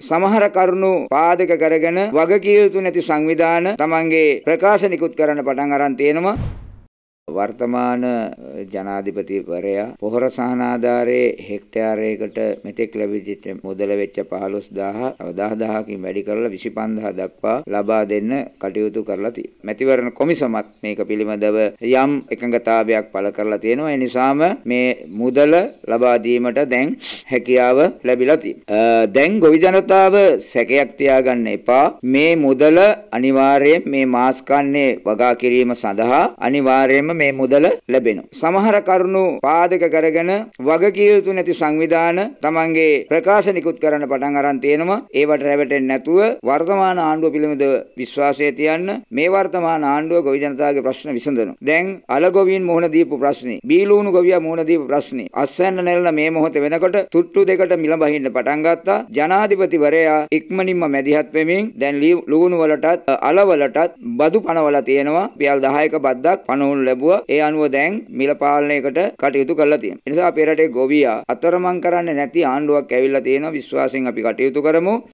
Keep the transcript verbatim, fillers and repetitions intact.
සමහර කරුණු පාදක කරගෙන වගකිය යුතු නැති සංවිධාන තමන්ගේ ප්‍රකාශ නිකුත් කරන්න පටන් අරන් තියෙනවා. වර්තමාන ජනාධිපතිවරයා පොහොර සහන ආධාරයේ හෙක්ටයාරයකට මෙතෙක් ලැබිච්ච මුදල වෙච්ච පහළොස් දහස් දහ දහසකින් වැඩි කරලා විසි පන්දාහක් දක්වා ලබා දෙන්න කටයුතු කරලා තියෙනවා. මැතිවරණ කොමිසමත් මේක පිළිබඳව යම් එකඟතාවයක් පළ කරලා තියෙනවා. ඒ නිසාම මේ මුදල ලබා දීමට දැන් හැකියාව ලැබිලා තියෙනවා. දැන් ගොවි ජනතාව සැකයක් තියාගන්න එපා. මේ මුදල අනිවාර්යයෙන් මේ මාස් කන්නේ වගා කිරීම සඳහා අනිවාර්යයෙන්ම මේ මුදල ලැබෙනවා. සමහර කරුණු පාදක කරගෙන වගකිය යුතු නැති සංවිධාන තමන්ගේ ප්‍රකාශ නිකුත් කරන්න පටන් අරන් තියෙනවා. ඒවට රැවටෙන්නේ නැතුව වර්තමාන ආණ්ඩුව පිළිබඳ විශ්වාසය තියන්න. මේ වර්තමාන ආණ්ඩුව ගොවි ජනතාවගේ ප්‍රශ්න විසඳනවා. දැන් අලගොවීන් මුහුණ දීපු ප්‍රශ්නේ, බීලූණු ගොවියා මුහුණ දීපු ප්‍රශ්නේ, අස්වැන්න නෙල්ල මේ මොහොතේ වෙනකොට තුට්ටු දෙකට මිල බහින්න පටන් ගත්තා. ජනාධිපතිවරයා ඉක්මනින්ම මැදිහත් වෙමින් දැන් ලූණු වලටත් අල වලටත් බදු පනවලා තියෙනවා. රුපියල් දහයක බද්දක් පනවනු ලැබුවා. ඒ අනුව දැන් මිල පාලනයකට කටයුතු කරලා තියෙනවා. ඒ නිසා අපේ රටේ ගොවියා අතරමං කරන්නේ නැති ආණ්ඩුවක් ඇවිල්ලා තියෙනවා. විශ්වාසයෙන් අපි කටයුතු කරමු.